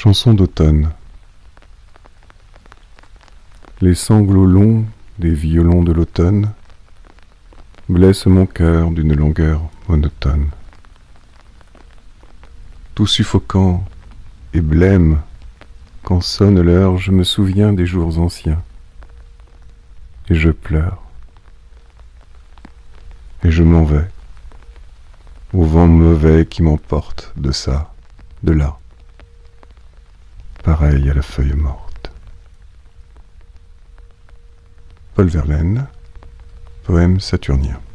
Chanson d'automne. Les sanglots longs des violons de l'automne blessent mon cœur d'une longueur monotone. Tout suffocant et blême, quand sonne l'heure, je me souviens des jours anciens. Et je pleure. Et je m'en vais, au vent mauvais qui m'emporte de ça, de là, pareil à la feuille morte. Paul Verlaine, poème saturnien.